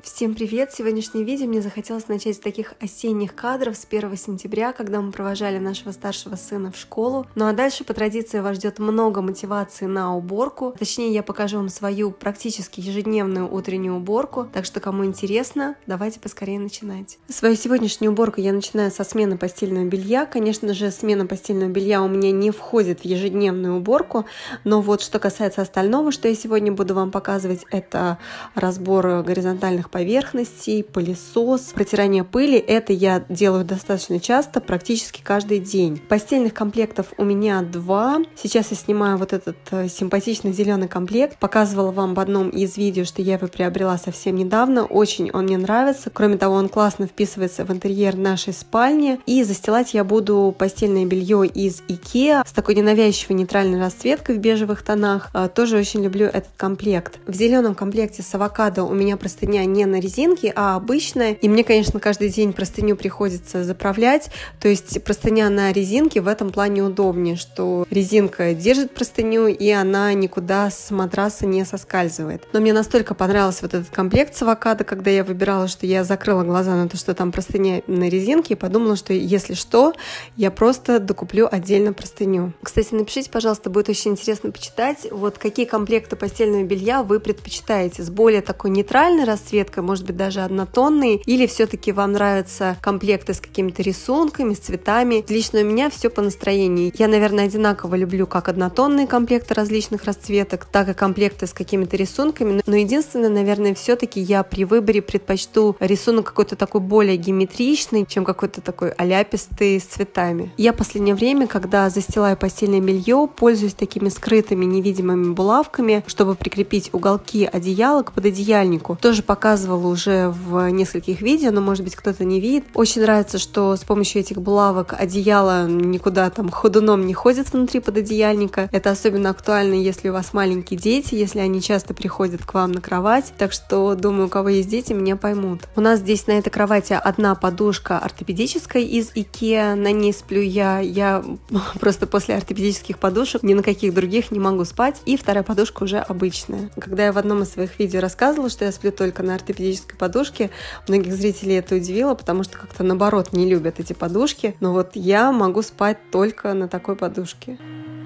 Всем привет! Сегодняшнее видео мне захотелось начать с таких осенних кадров с 1 сентября, когда мы провожали нашего старшего сына в школу. Ну а дальше по традиции вас ждет много мотивации на уборку. Точнее, я покажу вам свою практически ежедневную утреннюю уборку. Так что, кому интересно, давайте поскорее начинать. Свою сегодняшнюю уборку я начинаю со смены постельного белья. Конечно же, смена постельного белья у меня не входит в ежедневную уборку. Но вот что касается остального, что я сегодня буду вам показывать, это разбор горизонтальных поверхностей, пылесос, протирание пыли. Это я делаю достаточно часто, практически каждый день. Постельных комплектов у меня 2. Сейчас я снимаю вот этот симпатичный зеленый комплект. Показывала вам в одном из видео, что я его приобрела совсем недавно. Очень он мне нравится. Кроме того, он классно вписывается в интерьер нашей спальни. И застилать я буду постельное белье из IKEA с такой ненавязчивой нейтральной расцветкой в бежевых тонах. Тоже очень люблю этот комплект. В зеленом комплекте с авокадо у меня простыня не на резинке, а обычная. И мне, конечно, каждый день простыню приходится заправлять. То есть простыня на резинке в этом плане удобнее, что резинка держит простыню, и она никуда с матраса не соскальзывает. Но мне настолько понравился вот этот комплект с авокадо, когда я выбирала, что я закрыла глаза на то, что там простыня на резинке, и подумала, что если что, я просто докуплю отдельно простыню. Кстати, напишите, пожалуйста, будет очень интересно почитать, вот какие комплекты постельного белья вы предпочитаете, с более такой нейтральной расцветкой, может быть, даже однотонные, или все-таки вам нравятся комплекты с какими-то рисунками, с цветами. Лично у меня все по настроению. Я, наверное, одинаково люблю как однотонные комплекты различных расцветок, так и комплекты с какими-то рисунками. Но единственное, наверное, все-таки я при выборе предпочту рисунок какой-то такой более геометричный, чем какой-то такой аляпистый с цветами. Я в последнее время, когда застилаю постельное белье, пользуюсь такими скрытыми невидимыми булавками, чтобы прикрепить уголки одеяла к пододеяльнику. Тоже показывала уже в нескольких видео, но, может быть, кто-то не видит. Очень нравится, что с помощью этих булавок одеяло никуда там ходуном не ходит внутри пододеяльника. Это особенно актуально, если у вас маленькие дети, если они часто приходят к вам на кровать. Так что, думаю, у кого есть дети, меня поймут. У нас здесь на этой кровати одна подушка ортопедическая из IKEA, на ней сплю я. Я просто после ортопедических подушек ни на каких других не могу спать. И вторая подушка уже обычная. Когда я в одном из своих видео рассказывала, что я сплю только на ортопедической подушке, многих зрителей это удивило, потому что как-то наоборот не любят эти подушки. Но вот я могу спать только на такой подушке.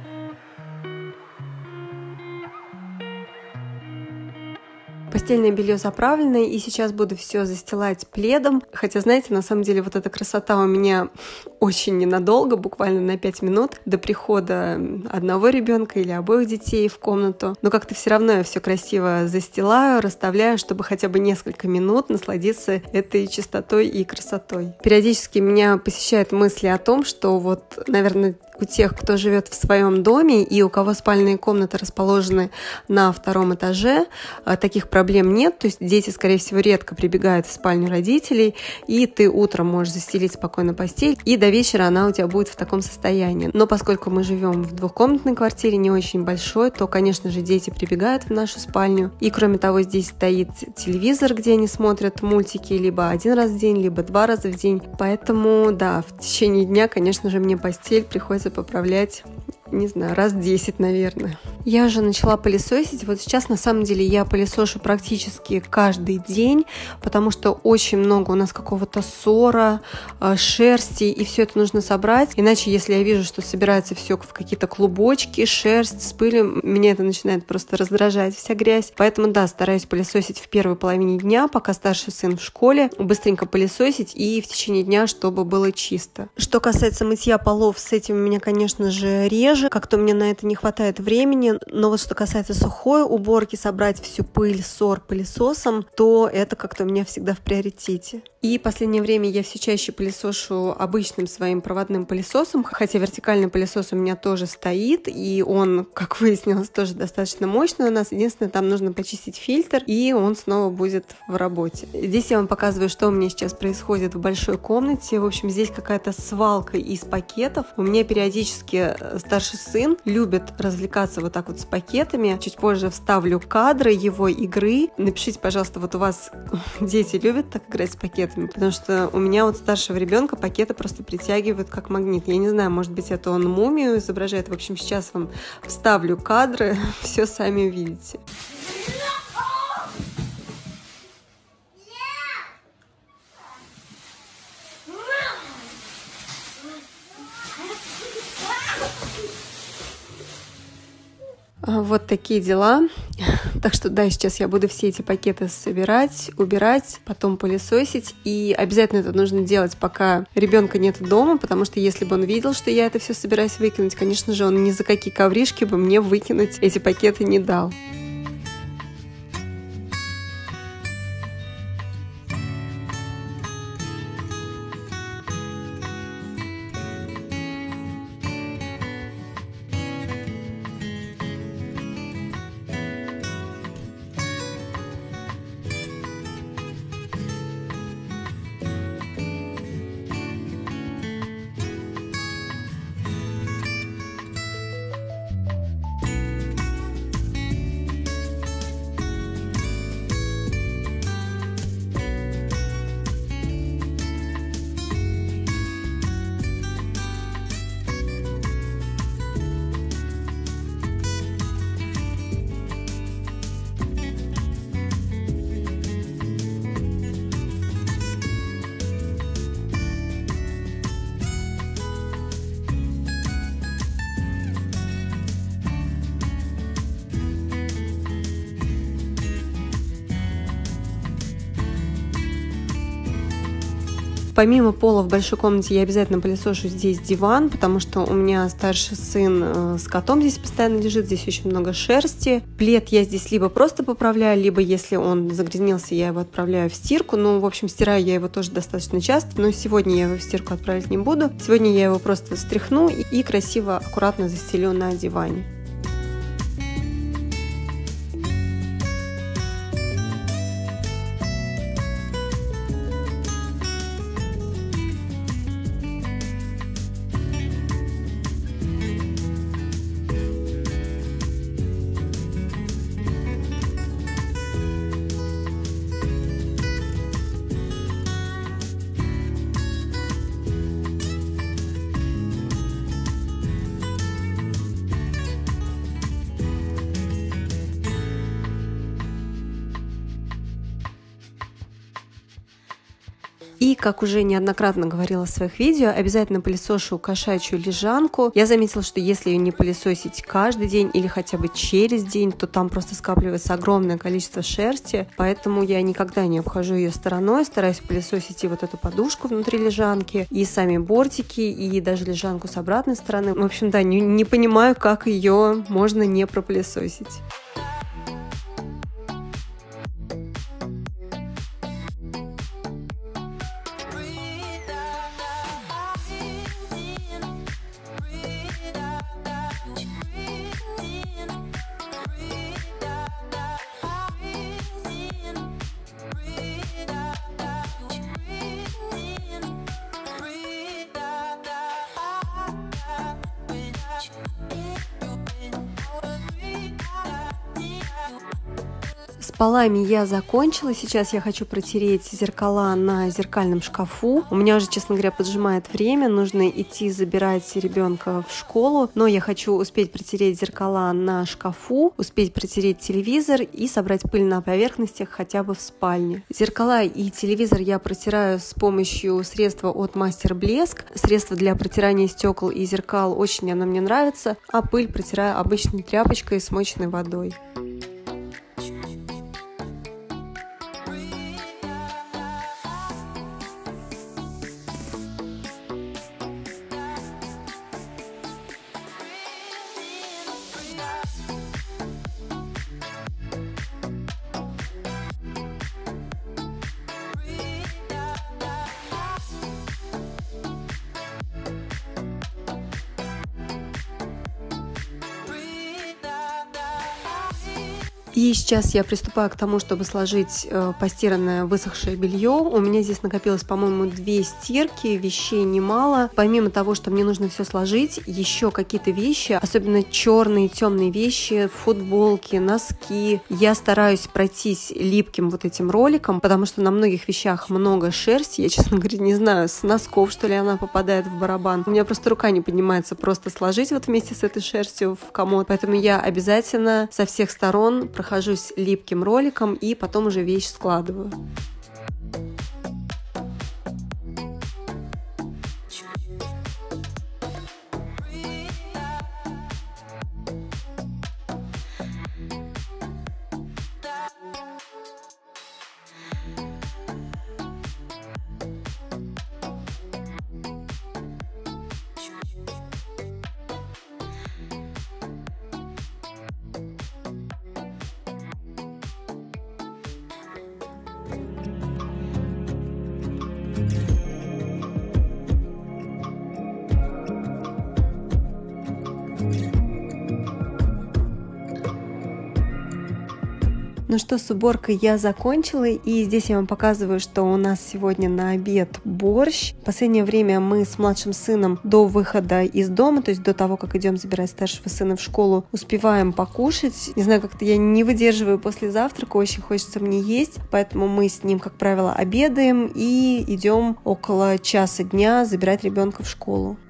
Постельное белье заправленное, и сейчас буду все застилать пледом. Хотя, знаете, на самом деле вот эта красота у меня очень ненадолго, буквально на 5 минут до прихода одного ребенка или обоих детей в комнату. Но как-то все равно я все красиво застилаю, расставляю, чтобы хотя бы несколько минут насладиться этой чистотой и красотой. Периодически меня посещают мысли о том, что вот, наверное, у тех, кто живет в своем доме и у кого спальные комнаты расположены на 2-м этаже, таких проблем нет. То есть дети, скорее всего, редко прибегают в спальню родителей, и ты утром можешь застелить спокойно постель, и до вечера она у тебя будет в таком состоянии. Но поскольку мы живем в 2-комнатной квартире, не очень большой, то, конечно же, дети прибегают в нашу спальню. И, кроме того, здесь стоит телевизор, где они смотрят мультики либо 1 раз в день, либо 2 раза в день. Поэтому, да, в течение дня, конечно же, мне постель приходится поправлять, не знаю, раз 10, наверное. Я уже начала пылесосить. Вот сейчас, на самом деле, я пылесошу практически каждый день, потому что очень много у нас какого-то ссора, шерсти, и все это нужно собрать. Иначе, если я вижу, что собирается все в какие-то клубочки, шерсть с пылью, меня это начинает просто раздражать, вся грязь. Поэтому, да, стараюсь пылесосить в первой половине дня, пока старший сын в школе, быстренько пылесосить и в течение дня, чтобы было чисто. Что касается мытья полов, с этим у меня, конечно же, реже. Как-то мне на это не хватает времени, но вот что касается сухой уборки, собрать всю пыль, ссор пылесосом, то это как-то у меня всегда в приоритете. И в последнее время я все чаще пылесошу обычным своим проводным пылесосом, хотя вертикальный пылесос у меня тоже стоит, и он, как выяснилось, тоже достаточно мощный у нас. Единственное, там нужно почистить фильтр, и он снова будет в работе. Здесь я вам показываю, что у меня сейчас происходит в большой комнате. В общем, здесь какая-то свалка из пакетов. У меня периодически старший сын любит развлекаться вот так вот с пакетами. Чуть позже вставлю кадры его игры. Напишите, пожалуйста, вот у вас дети любят так играть с пакетами? Потому что у меня вот старшего ребенка пакеты просто притягивают как магнит. Я не знаю, может быть, это он мумию изображает. В общем, сейчас вам вставлю кадры, все сами увидите. Вот такие дела. Так что да, сейчас я буду все эти пакеты собирать, убирать, потом пылесосить. И обязательно это нужно делать, пока ребенка нет дома, потому что если бы он видел, что я это все собираюсь выкинуть, конечно же, он ни за какие ковришки бы мне выкинуть эти пакеты не дал. Помимо пола в большой комнате я обязательно пылесошу здесь диван, потому что у меня старший сын с котом здесь постоянно лежит, здесь очень много шерсти. Плед я здесь либо просто поправляю, либо если он загрязнился, я его отправляю в стирку. Ну, в общем, стираю я его тоже достаточно часто, но сегодня я его в стирку отправить не буду. Сегодня я его просто встряхну и красиво, аккуратно застелю на диване. И, как уже неоднократно говорила в своих видео, обязательно пылесошу кошачью лежанку. Я заметила, что если ее не пылесосить каждый день или хотя бы через день, то там просто скапливается огромное количество шерсти, поэтому я никогда не обхожу ее стороной, стараюсь пылесосить и вот эту подушку внутри лежанки, и сами бортики, и даже лежанку с обратной стороны. В общем, да, не понимаю, как ее можно не пропылесосить. С полами я закончила, сейчас я хочу протереть зеркала на зеркальном шкафу. У меня уже, честно говоря, поджимает время, нужно идти забирать ребенка в школу, но я хочу успеть протереть зеркала на шкафу, успеть протереть телевизор и собрать пыль на поверхностях хотя бы в спальне. Зеркала и телевизор я протираю с помощью средства от Мастер Блеск. Средство для протирания стекол и зеркал, очень оно мне нравится, а пыль протираю обычной тряпочкой, смоченной водой. И сейчас я приступаю к тому, чтобы сложить постиранное высохшее белье. У меня здесь накопилось, по-моему, 2 стирки, вещей немало. Помимо того, что мне нужно все сложить, еще какие-то вещи, особенно черные, темные вещи, футболки, носки. Я стараюсь пройтись липким вот этим роликом, потому что на многих вещах много шерсти. Я, честно говоря, не знаю, с носков, что ли, она попадает в барабан. У меня просто рука не поднимается просто сложить вот вместе с этой шерстью в комод. Поэтому я обязательно со всех сторон прохожусь липким роликом и потом уже вещь складываю. Ну что, с уборкой я закончила, и здесь я вам показываю, что у нас сегодня на обед борщ. В последнее время мы с младшим сыном до выхода из дома, то есть до того, как идем забирать старшего сына в школу, успеваем покушать. Не знаю, как-то я не выдерживаю после завтрака, очень хочется мне есть, поэтому мы с ним, как правило, обедаем и идем около часа дня забирать ребенка в школу.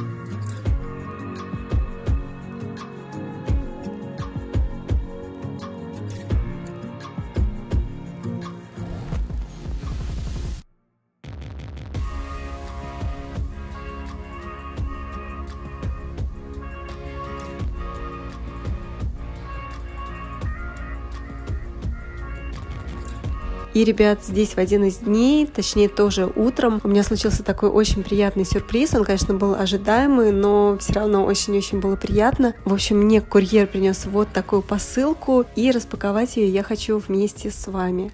И, ребят, здесь в один из дней, точнее тоже утром, у меня случился такой очень приятный сюрприз. Он, конечно, был ожидаемый, но все равно очень-очень было приятно. В общем, мне курьер принес вот такую посылку, и распаковать ее я хочу вместе с вами.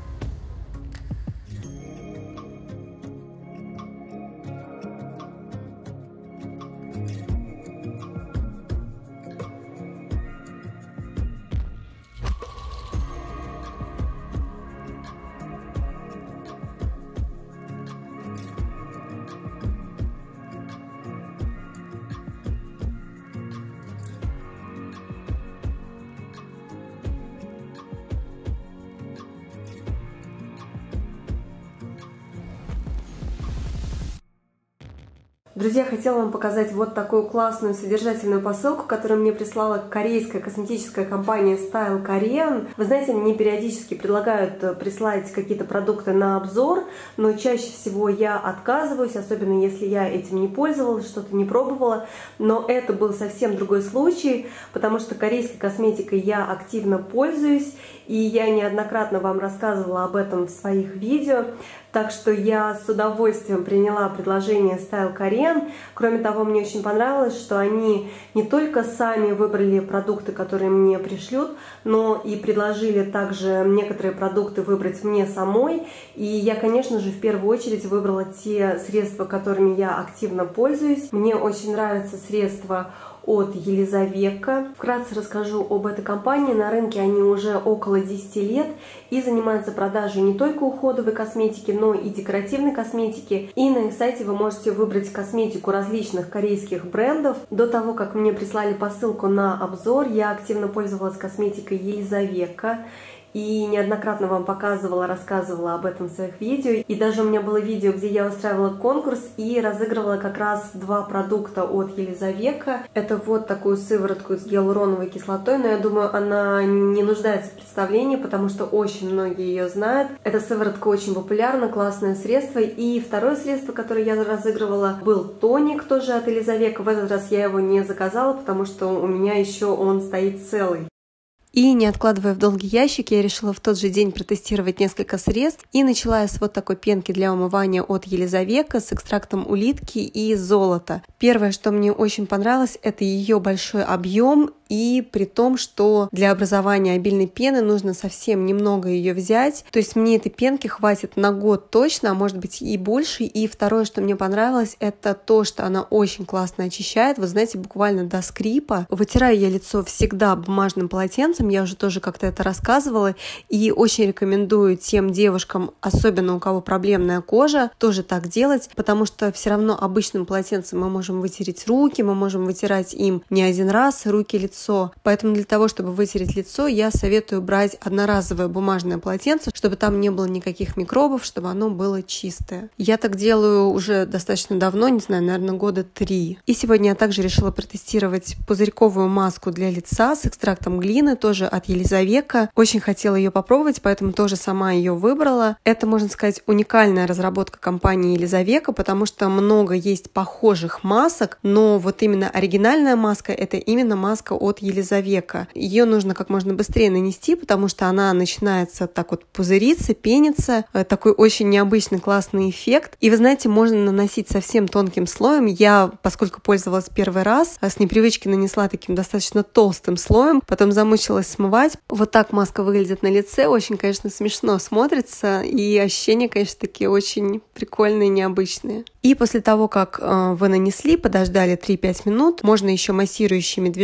Друзья, хотела вам показать вот такую классную содержательную посылку, которую мне прислала корейская косметическая компания Style Korean. Вы знаете, мне периодически предлагают прислать какие-то продукты на обзор, но чаще всего я отказываюсь, особенно если я этим не пользовалась, что-то не пробовала. Но это был совсем другой случай, потому что корейской косметикой я активно пользуюсь, и я неоднократно вам рассказывала об этом в своих видео. Так что я с удовольствием приняла предложение Style Korean. Кроме того, мне очень понравилось, что они не только сами выбрали продукты, которые мне пришлют, но и предложили также некоторые продукты выбрать мне самой. И я, конечно же, в первую очередь выбрала те средства, которыми я активно пользуюсь. Мне очень нравятся средства от Елизавека. Вкратце расскажу об этой компании. На рынке они уже около 10 лет и занимаются продажей не только уходовой косметики, но и декоративной косметики. И на их сайте вы можете выбрать косметику различных корейских брендов. До того, как мне прислали посылку на обзор, я активно пользовалась косметикой Елизавека. И неоднократно вам показывала, рассказывала об этом в своих видео. И даже у меня было видео, где я устраивала конкурс и разыгрывала как раз 2 продукта от Елизавека. Это вот такую сыворотку с гиалуроновой кислотой, но я думаю, она не нуждается в представлении, потому что очень многие ее знают. Эта сыворотка очень популярна, классное средство. И второе средство, которое я разыгрывала, был тоник тоже от Елизавека. В этот раз я его не заказала, потому что у меня еще он стоит целый. И не откладывая в долгий ящик, я решила в тот же день протестировать несколько средств. И начала я с вот такой пенки для умывания от Елизавека с экстрактом улитки и золота. Первое, что мне очень понравилось, это ее большой объем. И при том, что для образования обильной пены нужно совсем немного ее взять. То есть мне этой пенки хватит на год точно, а может быть и больше. И второе, что мне понравилось, это то, что она очень классно очищает. Вы знаете, буквально до скрипа. Вытираю я лицо всегда бумажным полотенцем. Я уже тоже как-то это рассказывала. И очень рекомендую тем девушкам, особенно у кого проблемная кожа, тоже так делать. Потому что все равно обычным полотенцем мы можем вытереть руки, мы можем вытирать им не один раз руки, лицо. Поэтому для того, чтобы вытереть лицо, я советую брать одноразовое бумажное полотенце, чтобы там не было никаких микробов, чтобы оно было чистое. Я так делаю уже достаточно давно, не знаю, наверное, года 3. И сегодня я также решила протестировать пузырьковую маску для лица с экстрактом глины, тоже от Елизавека. Очень хотела ее попробовать, поэтому тоже сама ее выбрала. Это, можно сказать, уникальная разработка компании Елизавека, потому что много есть похожих масок, но вот именно оригинальная маска — это именно маска от Елизавека. Ее нужно как можно быстрее нанести, потому что она начинается так вот пузыриться, пениться. Такой очень необычный классный эффект. И вы знаете, можно наносить совсем тонким слоем. Я, поскольку пользовалась первый раз, с непривычки нанесла таким достаточно толстым слоем, потом замучилась смывать. Вот так маска выглядит на лице. Очень, конечно, смешно смотрится. И ощущения, конечно, такие очень прикольные, необычные. И после того, как вы нанесли, подождали 3-5 минут, можно еще массирующими движениями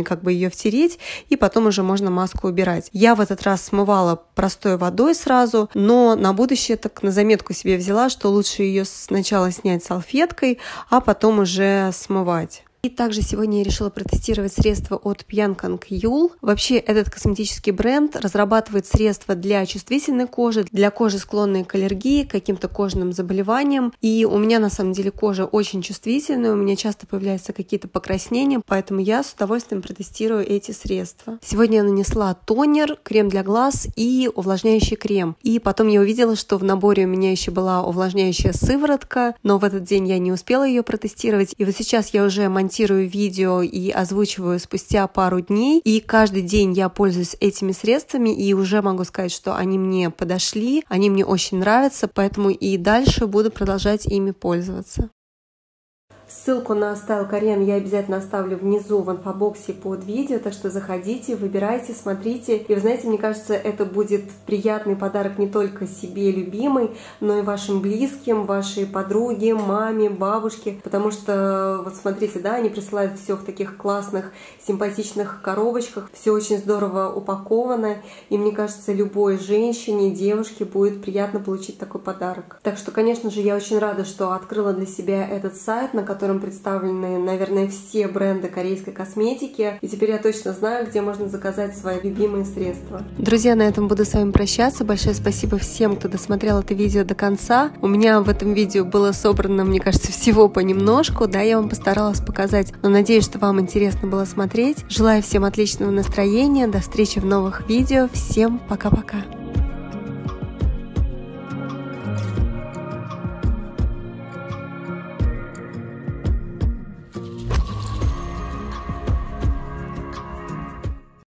как бы ее втереть, и потом уже можно маску убирать. Я в этот раз смывала простой водой сразу, но на будущее так на заметку себе взяла, что лучше ее сначала снять салфеткой, а потом уже смывать. И также сегодня я решила протестировать средства от Bianca Yul. Вообще этот косметический бренд разрабатывает средства для чувствительной кожи, для кожи, склонной к аллергии, к каким-то кожным заболеваниям. И у меня на самом деле кожа очень чувствительная, у меня часто появляются какие-то покраснения, поэтому я с удовольствием протестирую эти средства. Сегодня я нанесла тонер, крем для глаз и увлажняющий крем. И потом я увидела, что в наборе у меня еще была увлажняющая сыворотка, но в этот день я не успела ее протестировать. И вот сейчас я уже монтирую видео и озвучиваю спустя пару дней, и каждый день я пользуюсь этими средствами, и уже могу сказать, что они мне подошли, они мне очень нравятся, поэтому и дальше буду продолжать ими пользоваться. Ссылку на Style Korean я обязательно оставлю внизу в инфобоксе под видео, так что заходите, выбирайте, смотрите. И вы знаете, мне кажется, это будет приятный подарок не только себе любимой, но и вашим близким, вашей подруге, маме, бабушке, потому что, вот смотрите, да, они присылают все в таких классных, симпатичных коробочках, все очень здорово упаковано, и мне кажется, любой женщине, девушке будет приятно получить такой подарок. Так что, конечно же, я очень рада, что открыла для себя этот сайт, на котором представлены, наверное, все бренды корейской косметики. И теперь я точно знаю, где можно заказать свои любимые средства. Друзья, на этом буду с вами прощаться. Большое спасибо всем, кто досмотрел это видео до конца. У меня в этом видео было собрано, мне кажется, всего понемножку. Да, я вам постаралась показать, но надеюсь, что вам интересно было смотреть. Желаю всем отличного настроения. До встречи в новых видео. Всем пока-пока.